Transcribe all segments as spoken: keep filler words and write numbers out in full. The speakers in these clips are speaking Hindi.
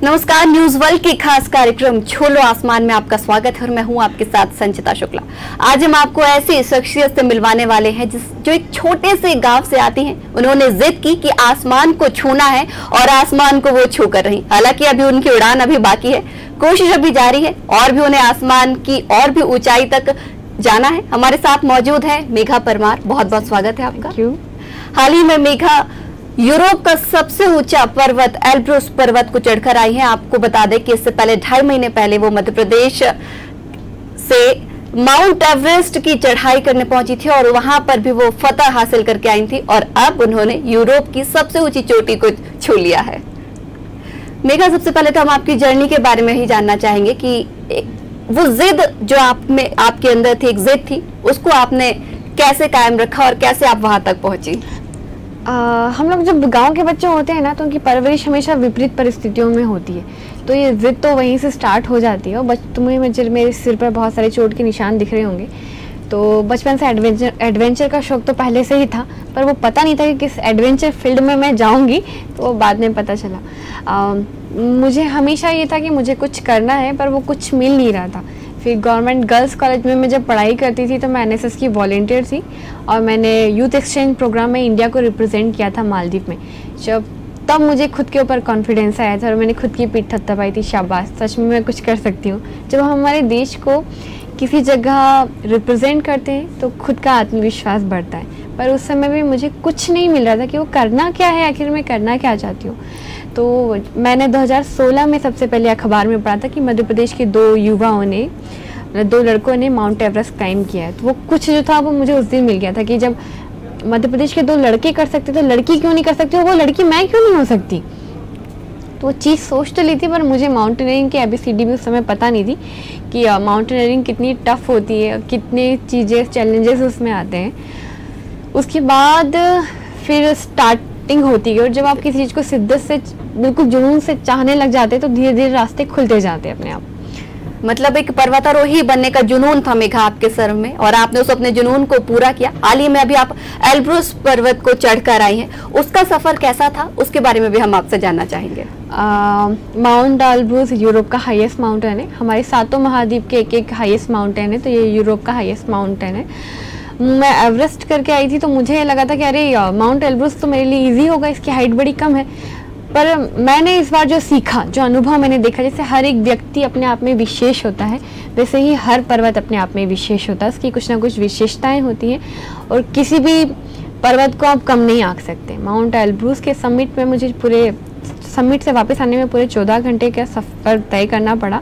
नमस्कार, न्यूज वर्ल्ड के खास कार्यक्रम छोलो आसमान में आपका स्वागत है और मैं हूं आपके साथ संचिता शुक्ला। आज हम आपको ऐसी शख्सियत से मिलवाने वाले हैं जिस जो एक छोटे से गांव से आती हैं। उन्होंने जिद की कि आसमान को छूना है और आसमान को वो छू कर रही। हालांकि अभी उनकी उड़ान अभी बाकी है, कोशिश अभी जारी है और भी उन्हें आसमान की और भी ऊंचाई तक जाना है। हमारे साथ मौजूद है मेघा परमार, बहुत बहुत स्वागत है आपका। क्यों? हाल ही में मेघा यूरोप का सबसे ऊंचा पर्वत एल्ब्रुस पर्वत को चढ़कर आई है। आपको बता दें कि इससे पहले ढाई महीने पहले वो मध्य प्रदेश से माउंट एवरेस्ट की चढ़ाई करने पहुंची थी और वहां पर भी वो फतह हासिल करके आई थी और अब उन्होंने यूरोप की सबसे ऊंची चोटी को छू लिया है। मेघा, सबसे पहले तो हम आपकी जर्नी के बारे में ही जानना चाहेंगे कि वो जिद जो आप में आपके अंदर थी, एक जिद थी, उसको आपने कैसे कायम रखा और कैसे आप वहां तक पहुंची? आ, हम लोग जब गांव के बच्चे होते हैं ना तो उनकी परवरिश हमेशा विपरीत परिस्थितियों में होती है, तो ये जिद तो वहीं से स्टार्ट हो जाती है। और बच तुम्हें मुझे मेरे सिर पर बहुत सारे चोट के निशान दिख रहे होंगे। तो बचपन से एडवेंचर एडवेंचर का शौक तो पहले से ही था, पर वो पता नहीं था कि किस एडवेंचर फील्ड में मैं जाऊंगी, तो वो बाद में पता चला। आ, मुझे हमेशा ये था कि मुझे कुछ करना है, पर वो कुछ मिल नहीं रहा था। फिर गवर्नमेंट गर्ल्स कॉलेज में मैं जब पढ़ाई करती थी तो मैं एनएसएस की वॉलंटियर थी और मैंने यूथ एक्सचेंज प्रोग्राम में इंडिया को रिप्रेजेंट किया था मालदीव में। जब तब मुझे खुद के ऊपर कॉन्फिडेंस आया था और मैंने खुद की पीठ थपथपाई थी, शाबाश, सच में मैं कुछ कर सकती हूँ। जब हम हमारे देश को किसी जगह रिप्रेजेंट करते हैं तो खुद का आत्मविश्वास बढ़ता है, पर उस समय भी मुझे कुछ नहीं मिल रहा था कि वो करना क्या है, आखिर मैं करना क्या चाहती हूँ। तो मैंने दो हज़ार सोलह में सबसे पहले अखबार में पढ़ा था कि मध्य प्रदेश के दो युवाओं ने, दो लड़कों ने माउंट एवरेस्ट क्लाइंब किया है। तो वो कुछ जो था वो मुझे उस दिन मिल गया था कि जब मध्य प्रदेश के दो लड़के कर सकते तो लड़की क्यों नहीं कर सकती, वो लड़की मैं क्यों नहीं हो सकती। तो वो चीज़ सोच तो ली थी, पर मुझे माउंटेनियरिंग की एबीसीडी भी उस समय पता नहीं थी कि माउंटेनियरिंग कितनी टफ होती है, कितनी चीज़ें चैलेंजेस उसमें आते हैं। उसके बाद फिर स्टार्टिंग होती है और जब आप किसी चीज़ को शिद्दत से, बिल्कुल जुनून से चाहने लग जाते हैं तो धीरे धीरे रास्ते खुलते जाते हैं अपने आप। मतलब एक पर्वतारोही बनने का जुनून था मेघा आपके सर में और आपने उस अपने जुनून को पूरा किया। हाल ही में अभी आप एल्ब्रुस पर्वत को चढ़कर आई हैं, उसका सफर कैसा था, उसके बारे में भी हम आपसे जानना चाहेंगे। माउंट एल्ब्रुस यूरोप का हाईएस्ट माउंटेन है। हमारे सातों महाद्वीप के एक एक हाईएस्ट माउंटेन है, तो ये यूरोप का हाईएस्ट माउंटेन है। मैं एवरेस्ट करके आई थी तो मुझे लगा था कि अरे माउंट एल्ब्रुस तो मेरे लिए ईजी होगा, इसकी हाइट बड़ी कम है। पर मैंने इस बार जो सीखा, जो अनुभव मैंने देखा, जैसे हर एक व्यक्ति अपने आप में विशेष होता है, वैसे ही हर पर्वत अपने आप में विशेष होता है। उसकी कुछ ना कुछ विशेषताएं होती हैं और किसी भी पर्वत को आप कम नहीं आंक सकते। माउंट एल्ब्रुस के समिट में मुझे पूरे समिट से वापस आने में पूरे चौदह घंटे का सफ़र तय करना पड़ा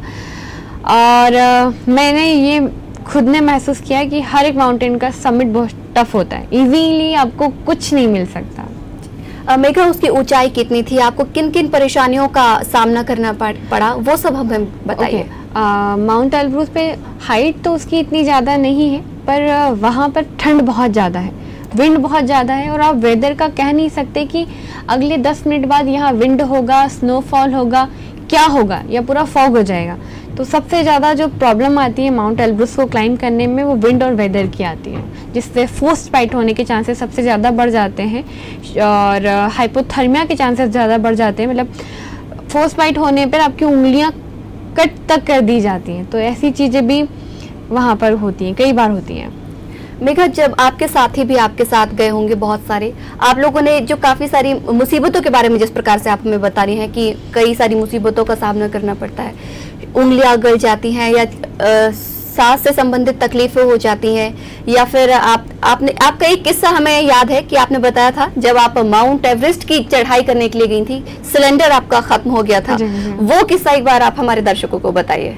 और मैंने ये खुद ने महसूस किया कि हर एक माउंटेन का समिट बहुत टफ होता है, ईजीली आपको कुछ नहीं मिल सकता। मेघा, उसकी ऊंचाई कितनी थी, आपको किन किन परेशानियों का सामना करना पड़ा, वो सब हमें बताइए। माउंट एल्ब्रुस पे हाइट तो उसकी इतनी ज़्यादा नहीं है, पर वहाँ पर ठंड बहुत ज़्यादा है, विंड बहुत ज़्यादा है और आप वेदर का कह नहीं सकते कि अगले दस मिनट बाद यहाँ विंड होगा, स्नोफॉल होगा, क्या होगा, या पूरा फॉग हो जाएगा। तो सबसे ज़्यादा जो प्रॉब्लम आती है माउंट एल्ब्रुस को क्लाइंब करने में, वो विंड और वेदर की आती है, जिससे फ्रोस्ट बाइट होने के चांसेस सबसे ज़्यादा बढ़ जाते हैं और हाइपोथर्मिया के चांसेस ज़्यादा बढ़ जाते हैं। मतलब फ्रोस्ट बाइट होने पर आपकी उंगलियां कट तक कर दी जाती हैं। तो ऐसी चीज़ें भी वहाँ पर होती हैं, कई बार होती हैं। मेघा, जब आपके साथी भी आपके साथ गए होंगे बहुत सारे, आप लोगों ने जो काफ़ी सारी मुसीबतों के बारे में जिस प्रकार से आप हमें बता रही हैं कि कई सारी मुसीबतों का सामना करना पड़ता है, उंगलियां गल जाती हैं या सांस से संबंधित तकलीफें हो जाती हैं, या फिर आप आपने आपका एक किस्सा हमें याद है कि आपने बताया था जब आप माउंट एवरेस्ट की चढ़ाई करने के लिए गई थी, सिलेंडर आपका खत्म हो गया था। वो किस्सा एक बार आप हमारे दर्शकों को बताइए।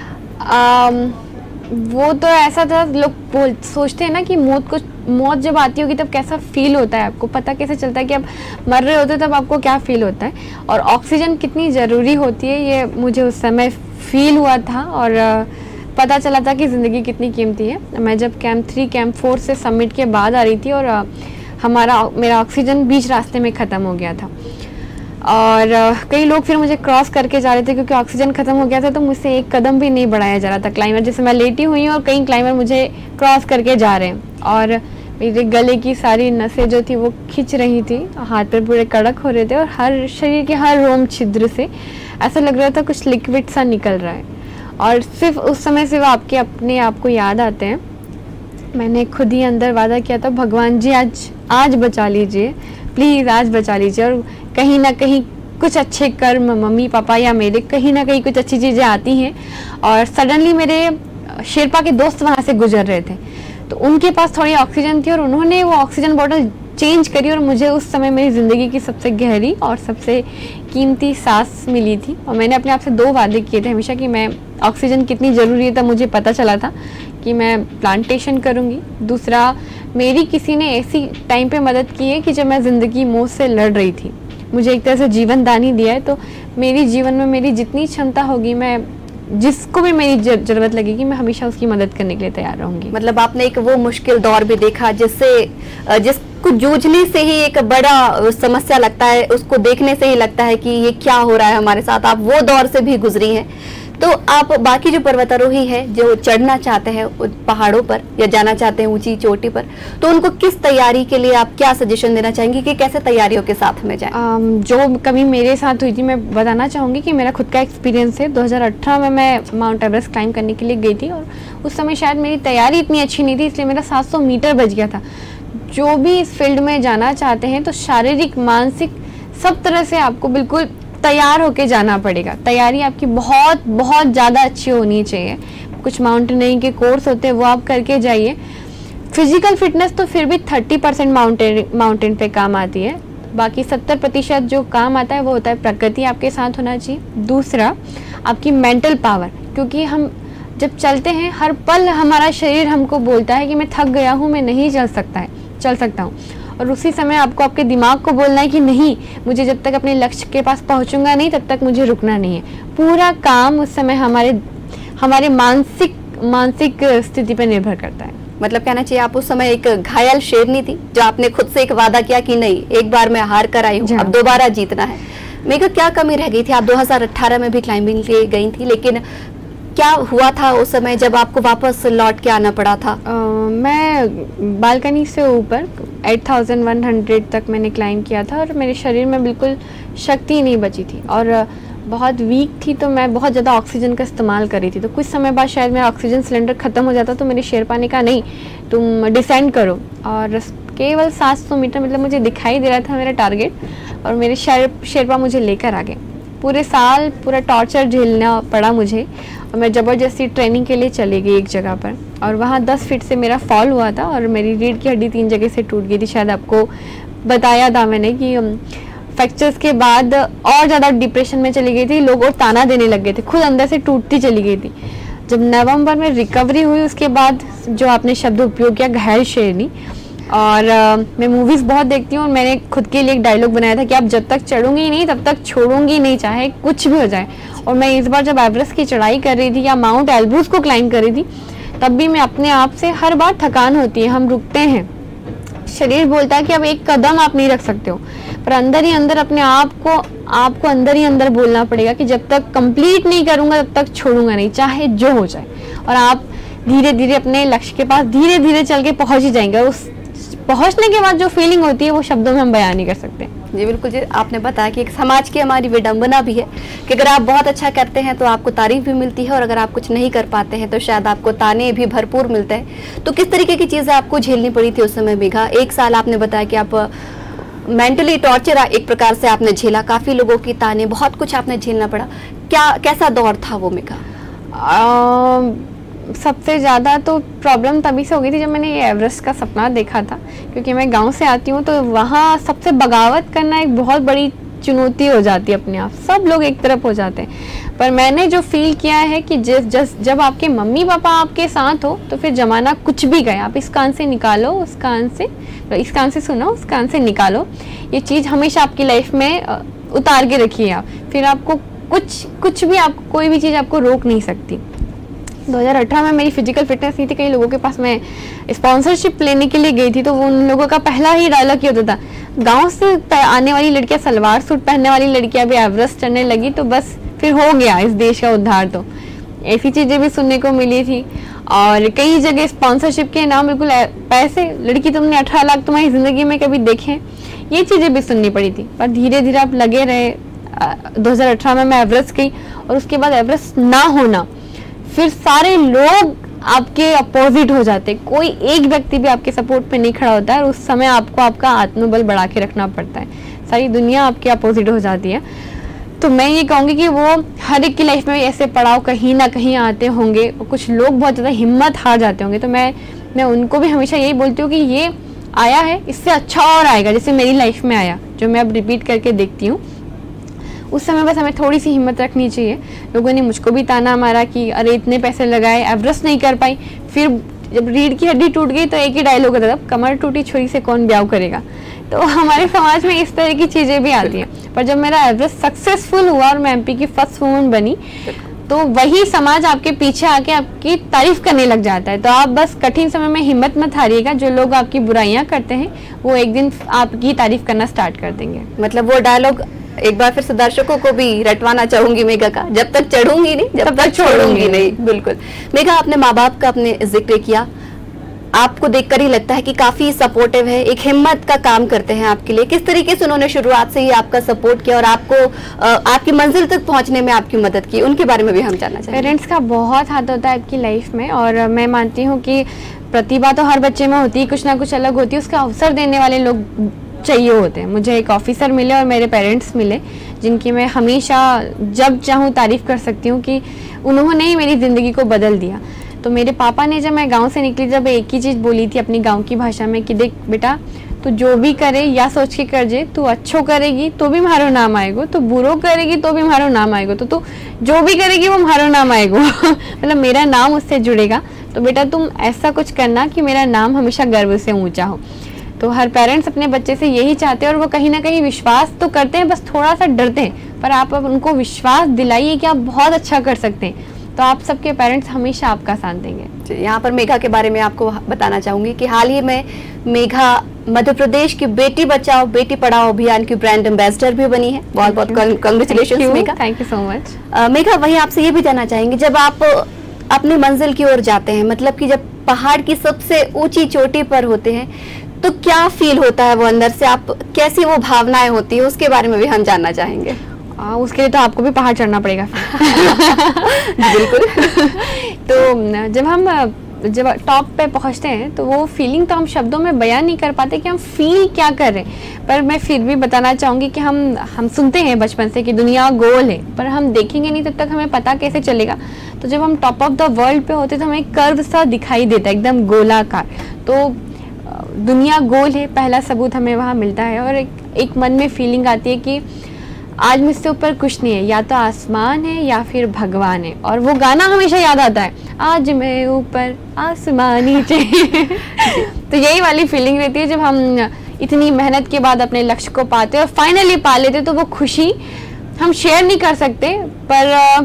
वो तो ऐसा था, लोग बोल सोचते हैं ना कि मौत को मौत जब आती होगी तब कैसा फील होता है, आपको पता कैसे चलता है कि आप मर रहे होते तब आपको क्या फील होता है और ऑक्सीजन कितनी ज़रूरी होती है, ये मुझे उस समय फील हुआ था और पता चला था कि ज़िंदगी कितनी कीमती है। मैं जब कैंप थ्री कैंप फोर से समिट के बाद आ रही थी और हमारा मेरा ऑक्सीजन बीच रास्ते में ख़त्म हो गया था और कई लोग फिर मुझे क्रॉस करके जा रहे थे क्योंकि ऑक्सीजन खत्म हो गया था, तो मुझसे एक कदम भी नहीं बढ़ाया जा रहा था। क्लाइंबर, जैसे मैं लेटी हुई हूँ और कई क्लाइंबर मुझे क्रॉस करके जा रहे हैं और मेरे गले की सारी नसें जो थी वो खिंच रही थी, हाथ पैर पूरे कड़क हो रहे थे और हर शरीर के हर रोम छिद्र से ऐसा लग रहा था कुछ लिक्विड सा निकल रहा है, और सिर्फ उस समय सिर्फ आपके अपने आप को याद आते हैं। मैंने खुद ही अंदर वादा किया था, भगवान जी आज आज बचा लीजिए, प्लीज़ आज बचा लीजिए, और कहीं ना कहीं कुछ अच्छे कर्म मम्मी पापा या मेरे कहीं ना कहीं कुछ अच्छी चीज़ें आती हैं। और सडनली मेरे शेरपा के दोस्त वहाँ से गुजर रहे थे, तो उनके पास थोड़ी ऑक्सीजन थी और उन्होंने वो ऑक्सीजन बॉटल चेंज करी, और मुझे उस समय मेरी ज़िंदगी की सबसे गहरी और सबसे कीमती सांस मिली थी। और मैंने अपने आप से दो वादे किए थे हमेशा कि मैं ऑक्सीजन कितनी ज़रूरी है, तब मुझे पता चला था कि मैं प्लांटेशन करूँगी। दूसरा, मेरी किसी ने ऐसी टाइम पे मदद की है कि जब मैं ज़िंदगी मौत से लड़ रही थी, मुझे एक तरह से जीवन दान ही दिया है। तो मेरी जीवन में मेरी जितनी क्षमता होगी, मैं जिसको भी मेरी ज़रूरत लगेगी, मैं हमेशा उसकी मदद करने के लिए तैयार रहूँगी। मतलब आपने एक वो मुश्किल दौर भी देखा जिससे जिसको जूझने से ही एक बड़ा समस्या लगता है, उसको देखने से ही लगता है कि ये क्या हो रहा है हमारे साथ, आप वो दौर से भी गुजरी हैं। तो आप बाकी जो पर्वतारोही है जो चढ़ना चाहते हैं पहाड़ों पर या जाना चाहते हैं ऊंची चोटी पर, तो उनको किस तैयारी के लिए आप क्या सजेशन देना चाहेंगे कि कैसे तैयारियों के साथ में जाएं? um, जो कभी मेरे साथ हुई थी, मैं बताना चाहूँगी कि मेरा खुद का एक्सपीरियंस है। दो हज़ार अठारह में मैं माउंट एवरेस्ट क्लाइंब करने के लिए गई थी, और उस समय शायद मेरी तैयारी इतनी अच्छी नहीं थी, इसलिए मेरा सात सौ मीटर बच गया था। जो भी इस फील्ड में जाना चाहते हैं तो शारीरिक मानसिक सब तरह से आपको बिल्कुल तैयार होके जाना पड़ेगा। तैयारी आपकी बहुत बहुत ज़्यादा अच्छी होनी चाहिए। कुछ माउंटेनियरिंग के कोर्स होते हैं, वो आप करके जाइए। फिजिकल फिटनेस तो फिर भी थर्टी परसेंट माउंटेन माउंटेन पे काम आती है, बाकी सत्तर प्रतिशत जो काम आता है वो होता है प्रकृति आपके साथ होना चाहिए। दूसरा, आपकी मेंटल पावर, क्योंकि हम जब चलते हैं हर पल हमारा शरीर हमको बोलता है कि मैं थक गया हूँ, मैं नहीं चल सकता है चल सकता हूँ, और उसी समय आपको आपके दिमाग को बोलना है कि नहीं, मुझे जब तक अपने लक्ष्य के पास पहुंचूंगा नहीं तब तक मुझे रुकना नहीं है। पूरा काम उस समय हमारे हमारे मानसिक मानसिक स्थिति पर निर्भर करता है। मतलब कहना चाहिए आप उस समय एक घायल शेरनी थी, जो आपने खुद से एक वादा किया कि नहीं, एक बार मैं हार कर आई हूँ, अब दोबारा जीतना है। मेघा, क्या कमी रह गई थी? आप दो हज़ार अठारह में भी क्लाइंबिंग के लिए गई थी, लेकिन क्या हुआ था उस समय जब आपको वापस लौट के आना पड़ा था? आ, मैं बालकनी से ऊपर आठ हज़ार एक सौ तक मैंने क्लाइंब किया था, और मेरे शरीर में बिल्कुल शक्ति नहीं बची थी और बहुत वीक थी, तो मैं बहुत ज़्यादा ऑक्सीजन का इस्तेमाल कर रही थी। तो कुछ समय बाद शायद मेरा ऑक्सीजन सिलेंडर ख़त्म हो जाता, तो मेरे शेरपा ने कहा नहीं, तुम डिसेंड करो, और केवल सात सौ मीटर मतलब मुझे दिखाई दे रहा था मेरा टारगेट, और मेरे शेर शेरपा मुझे लेकर आ गए। पूरे साल पूरा टॉर्चर झेलना पड़ा मुझे, और मैं ज़बरदस्ती ट्रेनिंग के लिए चली गई एक जगह पर, और वहाँ दस फीट से मेरा फॉल हुआ था और मेरी रीढ़ की हड्डी तीन जगह से टूट गई थी। शायद आपको बताया था मैंने कि फ्रैक्चर्स के बाद और ज़्यादा डिप्रेशन में चली गई थी, लोग और ताना देने लग गए थे, खुद अंदर से टूटती चली गई थी। जब नवंबर में रिकवरी हुई, उसके बाद जो आपने शब्द उपयोग किया घायल शेरनी, और आ, मैं मूवीज़ बहुत देखती हूँ, और मैंने खुद के लिए एक डायलॉग बनाया था कि आप जब तक चढ़ूंगी नहीं तब तक छोड़ूंगी नहीं, चाहे कुछ भी हो जाए। और मैं इस बार जब एवरेस्ट की चढ़ाई कर रही थी या माउंट एल्ब्रूस को क्लाइंब कर रही थी, तब भी मैं अपने आप से, हर बार थकान होती है, हम रुकते हैं, शरीर बोलता है कि अब एक कदम आप नहीं रख सकते हो, पर अंदर ही अंदर अपने आप को आपको अंदर ही अंदर बोलना पड़ेगा कि जब तक कंप्लीट नहीं करूँगा तब तक छोड़ूंगा नहीं, चाहे जो हो जाए। और आप धीरे धीरे अपने लक्ष्य के पास धीरे धीरे चल के पहुँच ही जाएंगे। उस पहुंचने के बाद जो फीलिंग होती है वो शब्दों में हम बयान नहीं कर सकते। जी बिल्कुल जी, आपने बताया कि एक समाज की हमारी विडंबना भी है कि अगर आप बहुत अच्छा करते हैं तो आपको तारीफ भी मिलती है, और अगर आप कुछ नहीं कर पाते हैं तो शायद आपको ताने भी भरपूर मिलते हैं। तो किस तरीके की चीज़ें आपको झेलनी पड़ी थी उस समय मेघा? एक साल आपने बताया कि आप मेंटली टॉर्चर एक प्रकार से आपने झेला, काफ़ी लोगों की ताने, बहुत कुछ आपने झेलना पड़ा। क्या कैसा दौर था वो मेघा? सबसे ज़्यादा तो प्रॉब्लम तभी से हो गई थी जब मैंने ये एवरेस्ट का सपना देखा था, क्योंकि मैं गांव से आती हूँ, तो वहाँ सबसे बगावत करना एक बहुत बड़ी चुनौती हो जाती है। अपने आप सब लोग एक तरफ हो जाते हैं, पर मैंने जो फील किया है कि जिस जस जब आपके मम्मी पापा आपके साथ हो तो फिर जमाना कुछ भी गए, आप इस कान से निकालो, उस कान से इस कान से सुनो, उस कान से निकालो, ये चीज़ हमेशा आपकी लाइफ में उतार के रखिए आप, फिर आपको कुछ कुछ भी आप कोई भी चीज़ आपको रोक नहीं सकती। दो हज़ार अठारह में मेरी फिजिकल फिटनेस नहीं थी, कई लोगों के पास मैं स्पॉन्सरशिप लेने के लिए गई थी, तो वो उन लोगों का पहला ही डायलॉग ये होता था, गांव से आने वाली लड़कियां, सलवार सूट पहनने वाली लड़कियां भी एवरेस्ट चढ़ने लगी तो बस फिर हो गया इस देश का उद्धार। तो ऐसी चीज़ें भी सुनने को मिली थी, और कई जगह स्पॉन्सरशिप के नाम बिल्कुल पैसे, लड़की तुमने अठारह लाख तुम्हारी ज़िंदगी में कभी देखे, ये चीज़ें भी सुननी पड़ी थी। पर धीरे धीरे आप लगे रहे, दो हज़ार अठारह में मैं एवरेस्ट गई और उसके बाद एवरेस्ट ना होना, फिर सारे लोग आपके अपोजिट हो जाते, कोई एक व्यक्ति भी आपके सपोर्ट पे नहीं खड़ा होता है और उस समय आपको आपका आत्मबल बढ़ा के रखना पड़ता है, सारी दुनिया आपके अपोजिट हो जाती है। तो मैं ये कहूँगी कि वो हर एक की लाइफ में ऐसे पड़ाव कहीं ना कहीं आते होंगे और कुछ लोग बहुत ज़्यादा हिम्मत हार जाते होंगे, तो मैं मैं उनको भी हमेशा यही बोलती हूँ कि ये आया है, इससे अच्छा और आएगा, जैसे मेरी लाइफ में आया, जो मैं अब रिपीट करके देखती हूँ। उस समय बस हमें थोड़ी सी हिम्मत रखनी चाहिए। लोगों ने मुझको भी ताना मारा कि अरे इतने पैसे लगाए, एवरेस्ट नहीं कर पाई, फिर जब रीढ़ की हड्डी टूट गई तो एक ही डायलॉग होता था, कमर टूटी छुरी से कौन ब्याह करेगा। तो हमारे समाज में इस तरह की चीज़ें भी आती हैं। पर जब मेरा एवरेस्ट सक्सेसफुल हुआ और मैं एमपी की फर्स्ट वुमन बनी, तो वही समाज आपके पीछे आके आपकी तारीफ करने लग जाता है। तो आप बस कठिन समय में हिम्मत मत हारिएगा, जो लोग आपकी बुराइयां करते हैं वो एक दिन आपकी तारीफ करना स्टार्ट कर देंगे। मतलब वो डायलॉग एक बार फिर से दर्शकों को भी रटवाना चाहूंगी मेघा का, जब तक चढ़ूंगी नहीं जब तक छोड़ूंगी नहीं। बिल्कुल मेघा, आपने माँ बाप का अपने जिक्र किया, आपको देखकर ही लगता है कि काफी सपोर्टिव है, एक हिम्मत का काम करते हैं आपके लिए। किस तरीके से उन्होंने शुरुआत से ही आपका सपोर्ट किया और आपको आपकी मंजिल तक पहुंचने में आपकी मदद की, उनके बारे में भी हम जानना चाहेंगे। पेरेंट्स का बहुत हाथ होता है आपकी लाइफ में, और मैं मानती हूँ कि प्रतिभा तो हर बच्चे में होती है, कुछ ना कुछ अलग होती है, उसका अवसर देने वाले लोग चाहिए होते हैं। मुझे एक ऑफिसर मिले और मेरे पेरेंट्स मिले, जिनकी मैं हमेशा जब चाहूँ तारीफ कर सकती हूँ कि उन्होंने ही मेरी ज़िंदगी को बदल दिया। तो मेरे पापा ने जब मैं गांव से निकली, जब एक ही चीज़ बोली थी अपनी गांव की भाषा में कि देख बेटा, तू जो भी करे या सोच के कर जे, तू अच्छो करेगी तो भी मारो नाम आएगो, तो बुरो करेगी तो भी मारो नाम आएगो, तो तू जो भी करेगी वो मारो नाम आएगो मतलब मेरा नाम उससे जुड़ेगा। तो बेटा तुम ऐसा कुछ करना कि मेरा नाम हमेशा गर्व से ऊँचा हो। तो हर पेरेंट्स अपने बच्चे से यही चाहते हैं, और वो कहीं ना कहीं विश्वास तो करते हैं, बस थोड़ा सा डरते हैं, पर आप अब उनको विश्वास दिलाइए कि आप बहुत अच्छा कर सकते हैं, तो आप सबके पेरेंट्स हमेशा आपका साथ देंगे। यहाँ पर मेघा के बारे में आपको बताना चाहूंगी कि हाल ही में मेघा मध्य प्रदेश की बेटी बचाओ बेटी पढ़ाओ अभियान की ब्रांड एम्बेसडर भी बनी है। बहुत बहुत congratulations Megha. Thank you so much. Megha, वहीं आपसे ये भी जानना चाहेंगे, जब आप अपनी मंजिल की ओर जाते हैं, मतलब कि जब पहाड़ की सबसे ऊंची चोटी पर होते हैं, तो क्या फील होता है वो अंदर से, आप कैसी वो भावनाएं होती है, उसके बारे में भी हम जानना चाहेंगे। आ, उसके लिए तो आपको भी पहाड़ चढ़ना पड़ेगा फिर बिल्कुल तो जब हम जब टॉप पे पहुंचते हैं तो वो फीलिंग तो हम शब्दों में बयान नहीं कर पाते कि हम फील क्या कर रहे हैं, पर मैं फिर भी बताना चाहूँगी कि हम हम सुनते हैं बचपन से कि दुनिया गोल है, पर हम देखेंगे नहीं तब तक हमें पता कैसे चलेगा। तो जब हम टॉप ऑफ द वर्ल्ड पे होते तो हमें कर्व सा दिखाई देता है, एकदम गोलाकार। तो दुनिया गोल है, पहला सबूत हमें वहाँ मिलता है, और एक, एक मन में फीलिंग आती है कि आज मुझसे ऊपर कुछ नहीं है, या तो आसमान है या फिर भगवान है। और वो गाना हमेशा याद आता है, आज मैं ऊपर आसमान नीचे तो यही वाली फीलिंग रहती है जब हम इतनी मेहनत के बाद अपने लक्ष्य को पाते और फाइनली पा लेते, तो वो खुशी हम शेयर नहीं कर सकते, पर आ,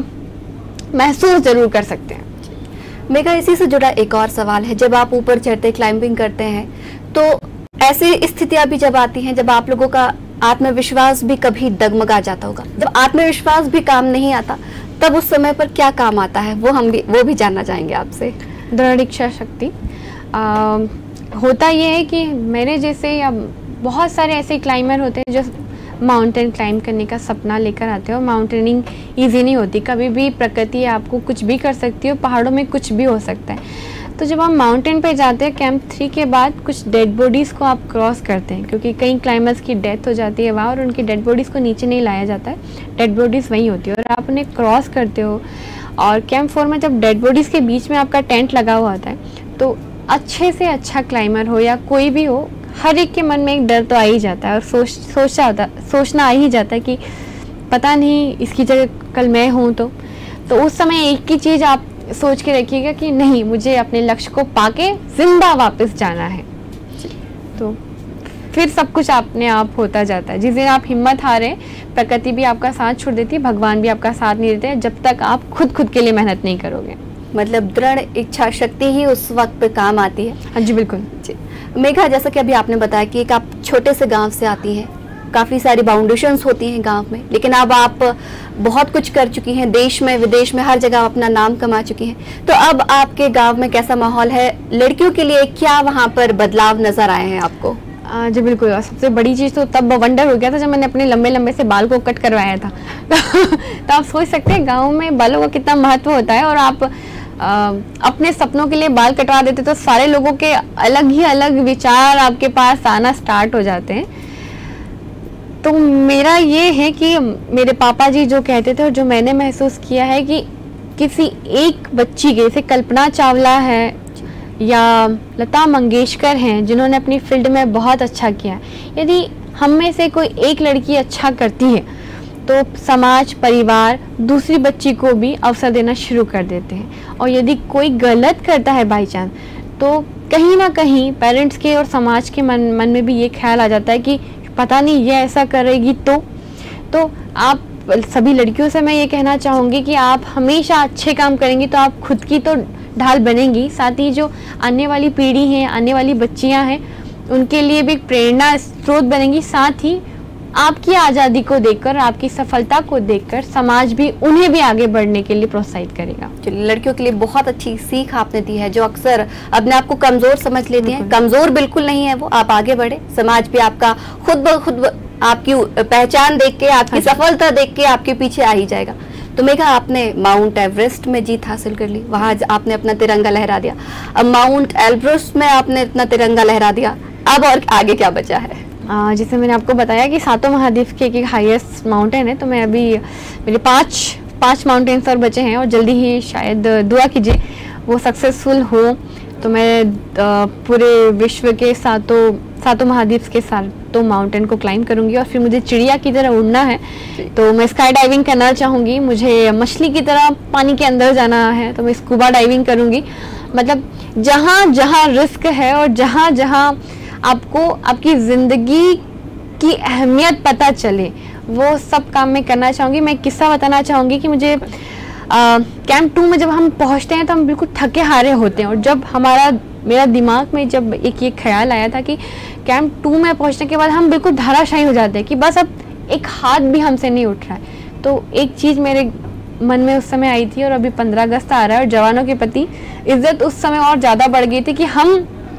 महसूस जरूर कर सकते हैं। मेघा, इसी से जुड़ा एक और सवाल है, जब आप ऊपर चढ़ते क्लाइंबिंग करते हैं, तो ऐसी स्थितियां भी जब आती हैं जब आप लोगों का आत्मविश्वास भी कभी डगमगा जाता होगा, जब आत्मविश्वास भी काम नहीं आता, तब उस समय पर क्या काम आता है, वो हम भी वो भी जानना चाहेंगे आपसे। दृढ़ इच्छा शक्ति। आ, होता ये है कि मेरे जैसे या बहुत सारे ऐसे क्लाइंबर होते हैं जो माउंटेन क्लाइंब करने का सपना लेकर आते हैं, और माउंटेनिंग इजी नहीं होती, कभी भी प्रकृति आपको कुछ भी कर सकती है, पहाड़ों में कुछ भी हो सकता है। तो जब हम माउंटेन पे जाते हैं कैंप थ्री के बाद, कुछ डेड बॉडीज़ को आप क्रॉस करते हैं, क्योंकि कई क्लाइंबर्स की डेथ हो जाती है वहाँ, और उनकी डेड बॉडीज़ को नीचे नहीं लाया जाता है, डेड बॉडीज़ वहीं होती है, और आप उन्हें क्रॉस करते हो। और कैंप फोर में जब डेड बॉडीज़ के बीच में आपका टेंट लगा हुआ होता है, तो अच्छे से अच्छा क्लाइंबर हो या कोई भी हो, हर एक के मन में एक डर तो आ ही जाता है, और सोच सोचा होता सोचना आ ही जाता है कि पता नहीं इसकी जगह कल मैं हूँ। तो तो उस समय एक ही चीज़ आप सोच के रखिएगा कि नहीं, मुझे अपने लक्ष्य को पाके जिंदा वापस जाना है, तो फिर सब कुछ अपने आप होता जाता है। जिस दिन आप हिम्मत हारे, प्रकृति भी आपका साथ छोड़ देती है, भगवान भी आपका साथ नहीं देते, जब तक आप खुद खुद के लिए मेहनत नहीं करोगे। मतलब दृढ़ इच्छा शक्ति ही उस वक्त काम आती है। हाँ जी, बिल्कुल जी। मेघा, जैसा कि अभी आपने बताया कि एक आप छोटे से गांव से आती हैं, काफ़ी सारी बाउंडेशंस होती हैं गांव में, लेकिन अब आप बहुत कुछ कर चुकी हैं, देश में विदेश में हर जगह अपना नाम कमा चुकी हैं। तो अब आपके गांव में कैसा माहौल है, लड़कियों के लिए क्या वहां पर बदलाव नजर आए हैं आपको? आ, जी बिल्कुल। और सबसे बड़ी चीज़ तो तब वंडर हो गया था जब मैंने अपने लंबे लंबे से बाल को कट करवाया था। तो आप सोच सकते हैं गाँव में बालों का कितना महत्व होता है, और आप आ, अपने सपनों के लिए बाल कटवा देते तो सारे लोगों के अलग ही अलग विचार आपके पास आना स्टार्ट हो जाते हैं। तो मेरा ये है कि मेरे पापा जी जो कहते थे और जो मैंने महसूस किया है कि किसी एक बच्ची के, जैसे कल्पना चावला है या लता मंगेशकर हैं जिन्होंने अपनी फील्ड में बहुत अच्छा किया, यदि हम में से कोई एक लड़की अच्छा करती है तो समाज, परिवार दूसरी बच्ची को भी अवसर देना शुरू कर देते हैं। और यदि कोई गलत करता है बाई चांस, तो कहीं ना कहीं पेरेंट्स के और समाज के मन मन में भी ये ख्याल आ जाता है कि पता नहीं ये ऐसा करेगी तो तो आप सभी लड़कियों से मैं ये कहना चाहूँगी कि आप हमेशा अच्छे काम करेंगी तो आप खुद की तो ढाल बनेंगी, साथ ही जो आने वाली पीढ़ी है, आने वाली बच्चियां हैं, उनके लिए भी एक प्रेरणा स्रोत बनेंगी। साथ ही आपकी आज़ादी को देखकर, आपकी सफलता को देखकर समाज भी उन्हें भी आगे बढ़ने के लिए प्रोत्साहित करेगा। लड़कियों के लिए बहुत अच्छी सीख आपने दी है, जो अक्सर अपने आप को कमजोर समझ लेती हैं। कमजोर बिल्कुल नहीं है वो, आप आगे बढ़े, समाज भी आपका खुद ब खुद आपकी पहचान देख के, आपकी सफलता देख के आपके पीछे आ ही जाएगा। तो मेघा, आपने माउंट एवरेस्ट में जीत हासिल कर ली, वहां आपने अपना तिरंगा लहरा दिया। अब माउंट एल्ब्रस में आपने अपना तिरंगा लहरा दिया, अब और आगे क्या बचा है? आ, जैसे मैंने आपको बताया कि सातों महाद्वीप के एक हाईएस्ट माउंटेन है, तो मैं अभी मेरे पांच पांच माउंटेन्स और बचे हैं और जल्दी ही शायद दुआ कीजिए वो सक्सेसफुल हो, तो मैं आ, पूरे विश्व के सातों सातों महाद्वीप के सातों माउंटेन को क्लाइंब करूंगी। और फिर मुझे चिड़िया की तरह उड़ना है, तो मैं स्काई डाइविंग करना चाहूँगी। मुझे मछली की तरह पानी के अंदर जाना है, तो मैं स्कूबा डाइविंग करूँगी। मतलब जहाँ जहाँ रिस्क है और जहाँ जहाँ आपको आपकी ज़िंदगी की अहमियत पता चले, वो सब काम मैं करना चाहूँगी। मैं किस्सा बताना चाहूँगी कि मुझे कैंप टू में जब हम पहुँचते हैं तो हम बिल्कुल थके हारे होते हैं, और जब हमारा मेरा दिमाग में जब एक ये ख्याल आया था कि कैंप टू में पहुँचने के बाद हम बिल्कुल धराशायी हो जाते हैं कि बस अब एक हाथ भी हमसे नहीं उठ रहा है, तो एक चीज़ मेरे मन में उस समय आई थी। और अभी पंद्रह अगस्त आ रहा है और जवानों के प्रति इज्जत उस समय और ज़्यादा बढ़ गई थी कि हम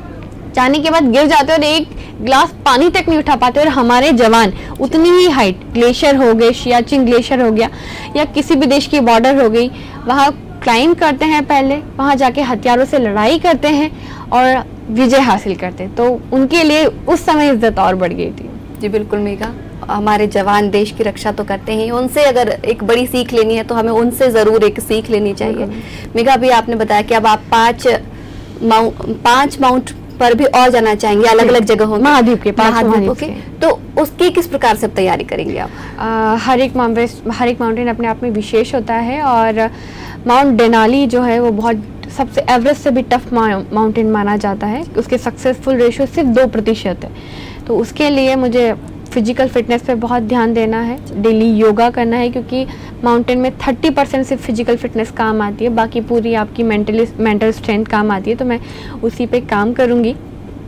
जाने के बाद गिर जाते और एक गिलास पानी तक नहीं उठा पाते, और हमारे जवान उतनी ही हाइट, ग्लेशियर हो गए, सियाचिन ग्लेशियर हो गया या किसी भी देश की बॉर्डर हो गई, वहाँ क्लाइंब करते हैं, पहले वहाँ जाके हथियारों से लड़ाई करते हैं और विजय हासिल करते हैं, तो उनके लिए उस समय इज्जत और बढ़ गई थी। जी बिल्कुल मेघा, हमारे जवान देश की रक्षा तो करते हैं, उनसे अगर एक बड़ी सीख लेनी है तो हमें उनसे ज़रूर एक सीख लेनी चाहिए। मेघा, अभी आपने बताया कि अब आप पाँच माउ पाँच माउंट पर भी और जाना चाहेंगे, अलग अलग जगहों में, महाद्वीप के पास महाद्वीपों के, तो उसकी किस प्रकार से तैयारी करेंगे आप? आ, हर एक माउंटेन हर एक माउंटेन अपने आप में विशेष होता है, और माउंट डेनाली जो है वो बहुत सबसे एवरेस्ट से भी टफ माउंटेन माना जाता है। उसके सक्सेसफुल रेशियो सिर्फ दो प्रतिशत है, तो उसके लिए मुझे फिजिकल फिटनेस पे बहुत ध्यान देना है, डेली योगा करना है, क्योंकि माउंटेन में तीस परसेंट सिर्फ फिजिकल फिटनेस काम आती है, बाकी पूरी आपकी मेंटली मेंटल स्ट्रेंथ काम आती है, तो मैं उसी पे काम करूँगी।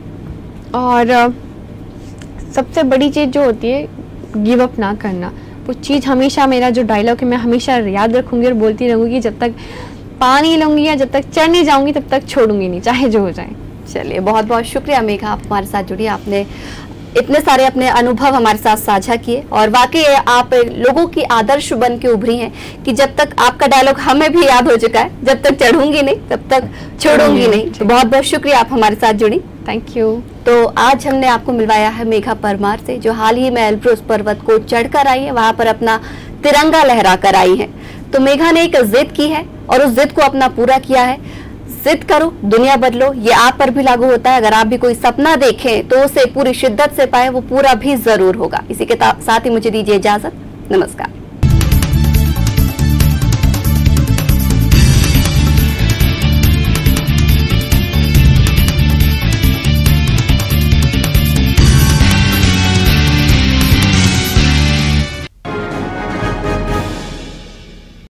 और सबसे बड़ी चीज़ जो होती है, गिव अप ना करना, वो चीज़ हमेशा, मेरा जो डायलॉग है मैं हमेशा याद रखूँगी और बोलती रहूँगी, जब तक पा नहीं लूँगी या जब तक चढ़ नहीं जाऊँगी तब तक छोड़ूंगी नहीं, चाहे जो हो जाए। चलिए, बहुत बहुत शुक्रिया मेघा, आप हमारे साथ जुड़ी, आपने इतने सारे अपने अनुभव हमारे साथ साझा किए, और वाकई आप लोगों की आदर्श बन के उभरी हैं कि जब तक, आपका डायलॉग हमें भी याद हो चुका है, जब तक चढ़ूंगी नहीं तब तक छोड़ूंगी नहीं। तो बहुत बहुत शुक्रिया, आप हमारे साथ जुड़ी, थैंक यू। तो आज हमने आपको मिलवाया है मेघा परमार से, जो हाल ही में एल्ब्रस पर्वत को चढ़कर आई है, वहां पर अपना तिरंगा लहरा कर आई है। तो मेघा ने एक जिद की है और उस जिद को अपना पूरा किया है। जिद करो, दुनिया बदलो, ये आप पर भी लागू होता है। अगर आप भी कोई सपना देखें तो उसे पूरी शिद्दत से पाए, वो पूरा भी जरूर होगा। इसी के साथ ही मुझे दीजिए इजाजत, नमस्कार।